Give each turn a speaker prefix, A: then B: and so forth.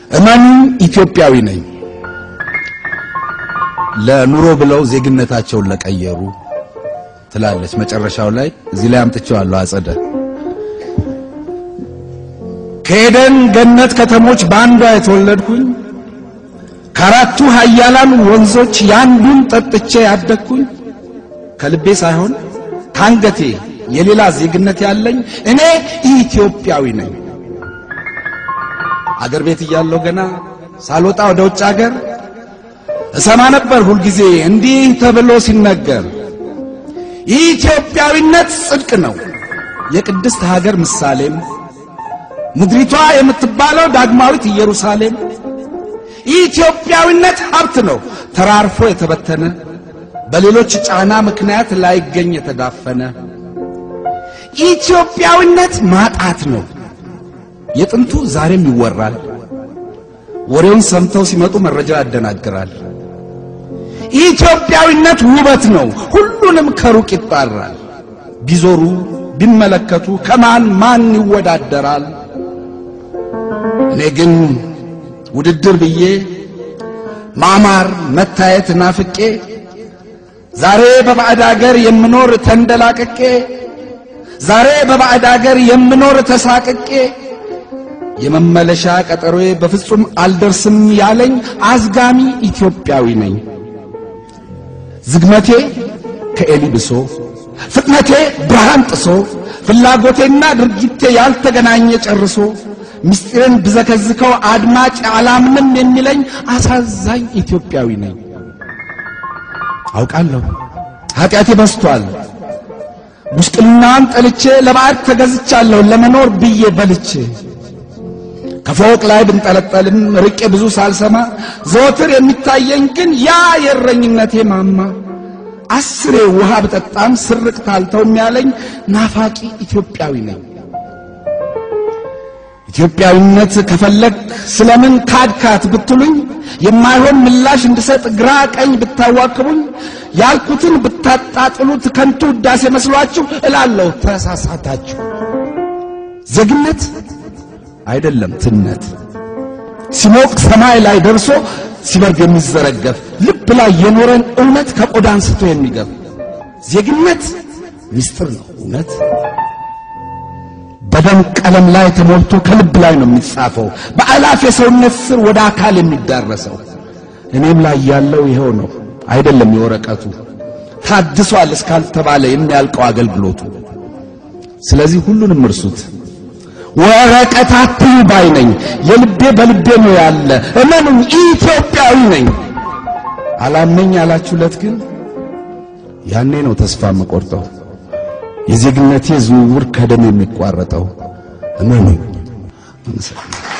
A: እማን ኢትዮጵያዊ ነኝ ለኑሮ ብለው ዜግነታቸውን ለቀየሩ ትላለች መጨረሻው ላይ እዚህ ላይ አምጥቼዋለሁ አጸደ ከኤደን ገነት ከተሞች ባንዷ የተወለድኩኝ ከአራቱ ኃያላን ወንዞች ያንዱን ጠጥቼ ያደግኩኝ ከልቤ ሳይሆን ካንገቴ የሌላ ዜግነት ያለኝ እኔ ኢትዮጵያዊ ነኝ አገር ቤት እያለሁ ገና ሳልወጣ ወደ ውጭ አገር እሰማ ነበር ሁሉ ጊዜ እንዲህ ተብሎ ሲነገር ኢትዮጵያዊነት ጽድቅ ነው የቅድስት ሀገር ምሳሌም ምድሪቷ የምትባለው ዳግማዊት ኢየሩሳሌም ኢትዮጵያዊነት ሀብት ነው ተራርፎ የተበተነ በሌሎች ጫና ምክንያት ላይገኝ የተዳፈነ ኢትዮጵያዊነት ማጣት ነው የጥንቱ ዛሬም ይወራል ወሬውን ሰምተው ሲመጡ መረጃ ያደናግራል ኢትዮጵያዊነት ውበት ነው ሁሉንም ከሩቅ ይጣራል ቢዞሩ ቢመለከቱ ከማን ማን ይወዳደራል እኔ ግን ውድድር ብዬ ማማር መታየት ናፍቄ ዛሬ በባዕድ አገር የምኖር ተንደላቅቄ ዛሬ በባዕድ አገር የምኖር ተሳቅቄ የመመለሻ ቀጠሮዬ በፍጹም አልደርስም ያለኝ አዝጋሚ ኢትዮጵያዊ ነኝ ዝግመቴ ከኤሊብሶ ፍጥነቴ ብርሃን ጥሶ ፍላጎቴና ድርጊቴ ያልተገናኘ ጨርሶ ምስጢርን ብዘከዝከው አድማጭ አላምንም የሚለኝ አሳዛኝ ኢትዮጵያዊ ነኝ አውቃለሁ ኃጢአቴ በስቷል ሙስቅልናን ጠልቼ ለባዕድ ተገዝቻለሁ ለመኖር ብዬ በልቼ ከፎቅ ላይ ብንጠለጠልም ርቄ ብዙ ሳልሰማ ዘወትር የሚታየኝ ግን ያ የረኝነቴ ማማ አስሬ ውሃ በጠጣም ስርቅ ታልተው የሚያለኝ ናፋቂ ኢትዮጵያዊ ነኝ ኢትዮጵያዊነት ከፈለክ ስለምን ካድካት ብትሉኝ የማይሆን ምላሽ እንድሰጥ ግራ ቀኝ ብታዋክቡኝ ያልኩትን ብታጣጥሉት ከንቱ ዳሴ መስሏችሁ እላለሁ ተሳሳታችሁ ዜግነት አይደለም ትነት ሲሞቅ ሰማይ ላይ ደርሶ ሲበርድ የሚዘረገፍ ልብ ላይ የኖረን እውነት ከቆዳ አንስቶ የሚገፍ ዜግነት ሚስጥር ነው እውነት በደም ቀለም ላይ ተሞልቶ ከልብ ላይ ነው የሚጻፈው በአላፍ የሰውነት ስር ወደ አካል የሚዳረሰው እኔም ላይ ያለው ይሄው ነው አይደለም የወረቀቱ ታድሷል እስካልተባለ የሚያልቀው አገልግሎቱ ስለዚህ ሁሉንም እርሱት ወረቀታት ባይነኝ የልቤ በልቤ ነው ያለ እመኑኝ ኢትዮጵያዊ ነኝ አላመኝ ያላችሁለት ግን ያኔ ነው ተስፋ መቆርጠው የዜግነቴ ዝውውር ከደም የሚቋረጠው እመኑኝ